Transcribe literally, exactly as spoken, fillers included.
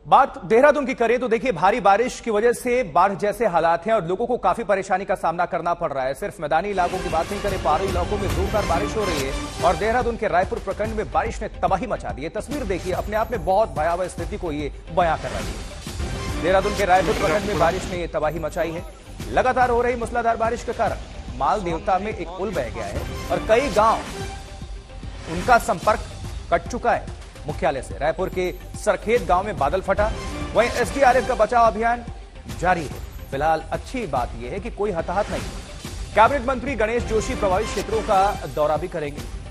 बात देहरादून की करें तो देखिए, भारी बारिश की वजह से बाढ़ जैसे हालात हैं और लोगों को काफी परेशानी का सामना करना पड़ रहा है। सिर्फ मैदानी इलाकों की बात नहीं करें, पहाड़ी इलाकों में जोरदार बारिश हो रही है और देहरादून के रायपुर प्रखंड में बारिश ने तबाही मचा दी है। तस्वीर देखिए, अपने आप में बहुत भयावह स्थिति को ये बयां कर रही है। देहरादून के रायपुर प्रखंड में बारिश ने यह तबाही मचाई है। लगातार हो रही मूसलाधार बारिश के कारण माल देवता में एक पुल बह गया है और कई गांव उनका संपर्क कट चुका है मुख्यालय से। रायपुर के सरखेत गांव में बादल फटा, वहीं एसडीआरएफ का बचाव अभियान जारी है। फिलहाल अच्छी बात यह है कि कोई हताहत नहीं। कैबिनेट मंत्री गणेश जोशी प्रभावित क्षेत्रों का दौरा भी करेंगे।